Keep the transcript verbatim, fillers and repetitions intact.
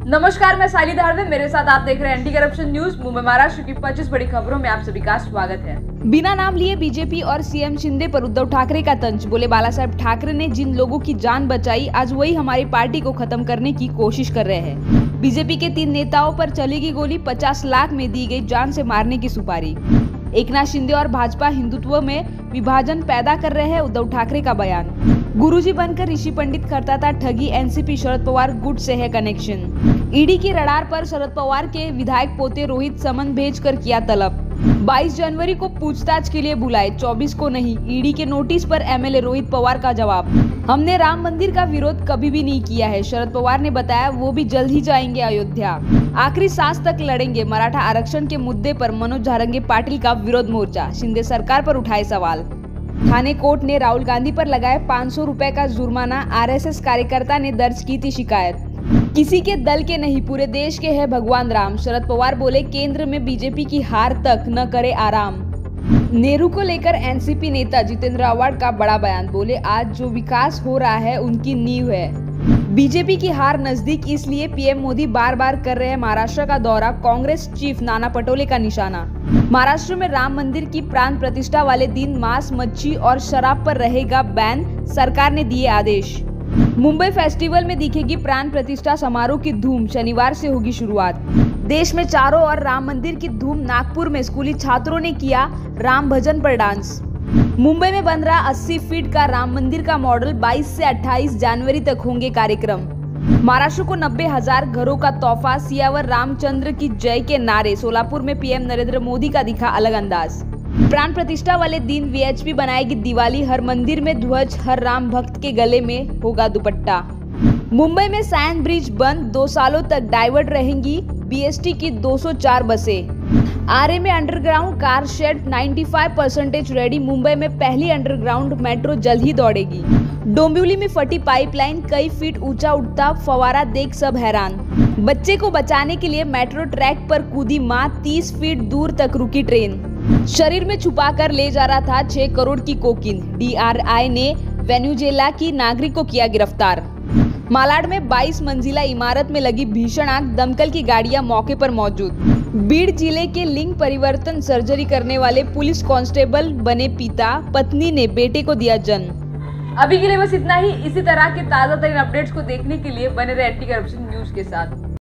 नमस्कार, मैं साली धारवे, मेरे साथ आप देख रहे हैं anti corruption news. Mumbai Maharashtra की पच्चीस बड़ी खबरों में आप सभी का स्वागत है। बिना नाम लिए बीजेपी और सीएम शिंदे पर उद्धव ठाकरे का तंज। बोले बाला साहब ठाकरे ने जिन लोगों की जान बचाई, आज वही हमारी पार्टी को खत्म करने की कोशिश कर रहे हैं। बीजेपी के तीन नेताओं पर चलेगी गोली, पचास लाख में दी गई जान से मारने की सुपारी। एकनाथ शिंदे और भाजपा हिंदुत्व में विभाजन पैदा कर रहे हैं, उद्धव ठाकरे का बयान। गुरुजी बनकर ऋषि पंडित करता था ठगी, एनसीपी शरद पवार गुट से है कनेक्शन। ईडी की रडार पर शरद पवार के विधायक पोते रोहित समन भेजकर किया तलब। बाईस जनवरी को पूछताछ के लिए बुलाए, चौबीस को नहीं। ईडी के नोटिस पर एमएलए रोहित पवार का जवाब। हमने राम मंदिर का विरोध कभी भी नहीं किया है, शरद पवार ने बताया। वो भी जल्द ही जाएंगे अयोध्या, आखिरी सांस तक लड़ेंगे। मराठा आरक्षण के मुद्दे पर मनोज झारंगे पाटिल का विरोध मोर्चा, शिंदे सरकार पर उठाए सवाल। थाने कोर्ट ने राहुल गांधी पर लगाए पाँच सौ रुपए का जुर्माना, आरएसएस कार्यकर्ता ने दर्ज की थी शिकायत। किसी के दल के नहीं, पूरे देश के है भगवान राम, शरद पवार बोले। केंद्र में बीजेपी की हार तक न करे आराम। नेहरू को लेकर एनसीपी नेता जितेंद्र आव्हाड का बड़ा बयान। बोले आज जो विकास हो रहा है उनकी नींव है। बीजेपी की हार नजदीक, इसलिए पीएम मोदी बार बार कर रहे हैं महाराष्ट्र का दौरा, कांग्रेस चीफ नाना पटोले का निशाना। महाराष्ट्र में राम मंदिर की प्राण प्रतिष्ठा वाले दिन मांस, मच्छी और शराब पर रहेगा बैन, सरकार ने दिए आदेश। मुंबई फेस्टिवल में दिखेगी प्राण प्रतिष्ठा समारोह की धूम, शनिवार से होगी शुरुआत। देश में चारों ओर राम मंदिर की धूम, नागपुर में स्कूली छात्रों ने किया राम भजन पर डांस। मुंबई में बन रहा अस्सी फीट का राम मंदिर का मॉडल, बाईस से अट्ठाईस जनवरी तक होंगे कार्यक्रम। महाराष्ट्र को नब्बे हजार घरों का तोहफा, सियावर रामचंद्र की जय के नारे। सोलापुर में पीएम नरेंद्र मोदी का दिखा अलग अंदाज। प्राण प्रतिष्ठा वाले दिन वीएचपी बनाएगी दिवाली, हर मंदिर में ध्वज, हर राम भक्त के गले में होगा दुपट्टा। मुंबई में सायन ब्रिज बंद, दो सालों तक डाइवर्ट रहेंगी बीएसटी की दो सौ चार बसें। आरए में अंडरग्राउंड कार शेड पचानवे परसेंटेज रेडी, मुंबई में पहली अंडरग्राउंड मेट्रो जल्द ही दौड़ेगी। डोंबिवली में फटी पाइपलाइन, कई फीट ऊंचा उठता फवारा देख सब हैरान। बच्चे को बचाने के लिए मेट्रो ट्रैक पर कूदी मां, तीस फीट दूर तक रुकी ट्रेन। शरीर में छुपा कर ले जा रहा था छह करोड़ की कोकीन, डीआरआई ने वेनेजुएला की नागरिक को किया गिरफ्तार। मालाड में बाईस मंजिला इमारत में लगी भीषण आग, दमकल की गाड़ियां मौके पर मौजूद। बीड़ जिले के लिंग परिवर्तन सर्जरी करने वाले पुलिस कांस्टेबल बने पिता, पत्नी ने बेटे को दिया जन्म। अभी के लिए बस इतना ही। इसी तरह के ताजा तरीन अपडेट्स को देखने के लिए बने रहे एंटी करप्शन न्यूज के साथ।